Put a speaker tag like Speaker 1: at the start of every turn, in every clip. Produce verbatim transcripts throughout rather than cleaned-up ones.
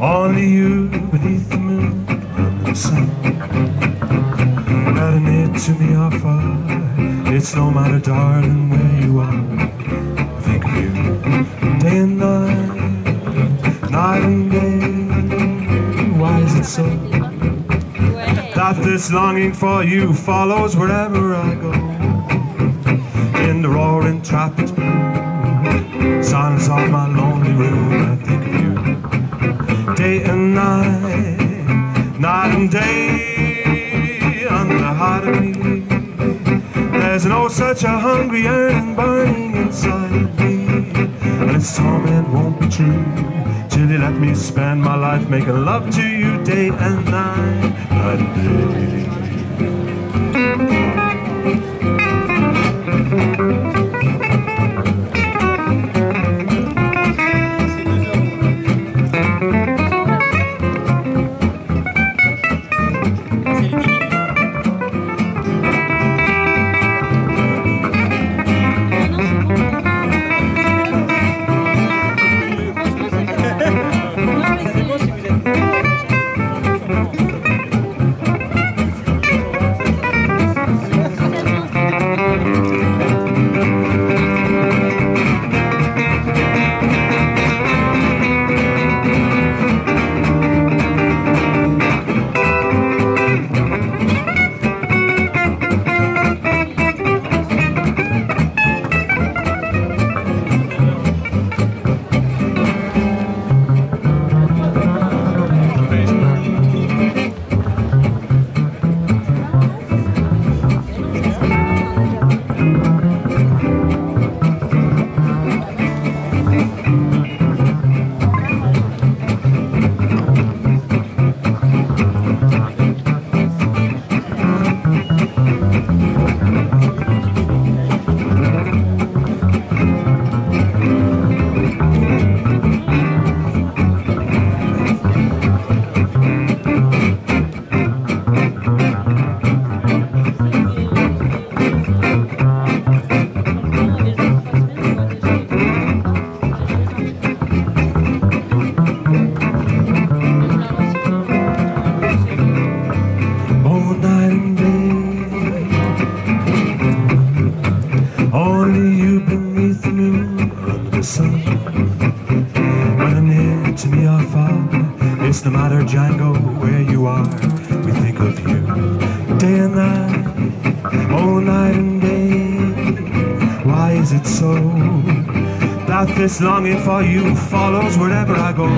Speaker 1: Only you beneath the moon, under the sun. Whether near to me or far, it's no matter, darling, where you are. I think of you day and night, night and day. Why is it so that this longing for you follows wherever I go? In the roaring traffic's blue, silence of my lonely room, I think of you day and night, night and day, under the heart of me. There's no such a hungry yearning burning inside of me, and its torment won't be true till you let me spend my life making love to you day and night, night and day. No matter, Django, where you are, we think of you day and night, oh night and day. Why is it so that this longing for you follows wherever I go?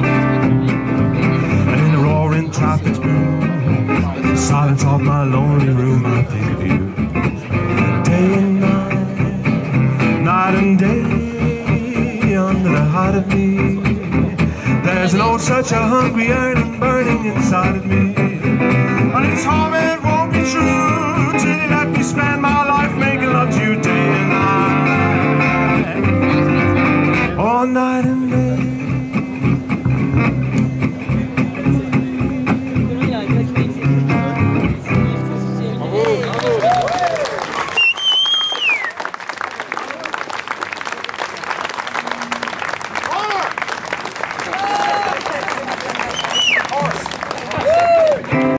Speaker 1: And in the roaring traffic's boom, the silence of my lonely room, I think of you day and night, night and day, under the heart of me. There's no such a hungry yearning burning inside of me, and its torment won't be true till you let me spend my life making